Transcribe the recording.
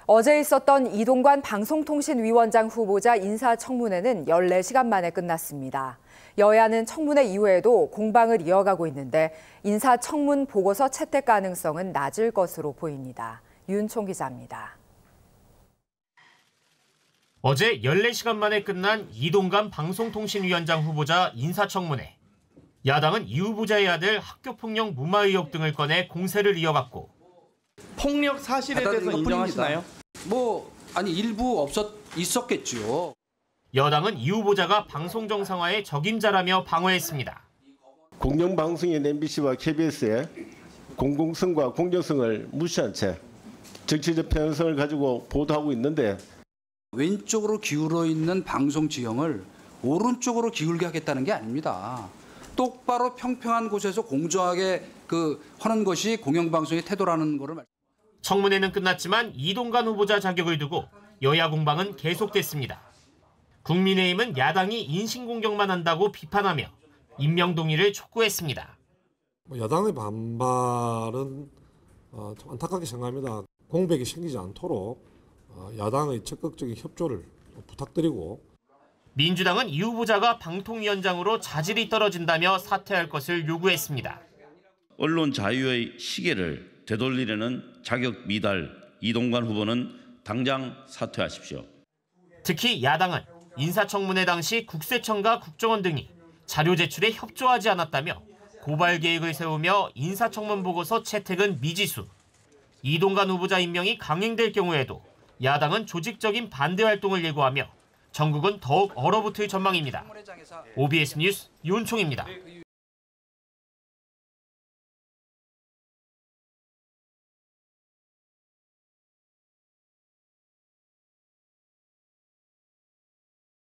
어제 있었던 이동관 방송통신위원장 후보자 인사청문회는 14시간 만에 끝났습니다. 여야는 청문회 이후에도 공방을 이어가고 있는데 인사청문 보고서 채택 가능성은 낮을 것으로 보입니다. 윤총 기자입니다. 어제 14시간 만에 끝난 이동관 방송통신위원장 후보자 인사청문회. 야당은 이 후보자의 아들 학교폭력 무마 의혹 등을 꺼내 공세를 이어갔고 폭력 사실에 대해서 인정하시나요? 일부 있었겠죠. 여당은 이 후보자가 방송 정상화의 적임자라며 방어했습니다. 공영방송인 MBC와 KBS의 공공성과 공정성을 무시한 채 정치적 편향성을 가지고 보도하고 있는데 왼쪽으로 기울어 있는 방송 지형을 오른쪽으로 기울게 하겠다는 게 아닙니다. 똑바로 평평한 곳에서 공정하게 하는 것이 공영방송의 태도라는 거를. 청문회는 끝났지만 이동관 후보자 자격을 두고 여야 공방은 계속됐습니다. 국민의힘은 야당이 인신공격만 한다고 비판하며 임명 동의를 촉구했습니다. 야당의 반발은 좀 안타깝게 생각합니다. 공백이 생기지 않도록 야당의 적극적인 협조를 부탁드리고. 민주당은 이 후보자가 방통위원장으로 자질이 떨어진다며 사퇴할 것을 요구했습니다. 언론 자유의 시계를 되돌리려는 자격 미달 이동관 후보는 당장 사퇴하십시오. 특히 야당은 인사청문회 당시 국세청과 국정원 등이 자료 제출에 협조하지 않았다며 고발 계획을 세우며 인사청문 보고서 채택은 미지수. 이동관 후보자 임명이 강행될 경우에도 야당은 조직적인 반대 활동을 예고하며 전국은 더욱 얼어붙을 전망입니다. OBS 뉴스 윤총입니다.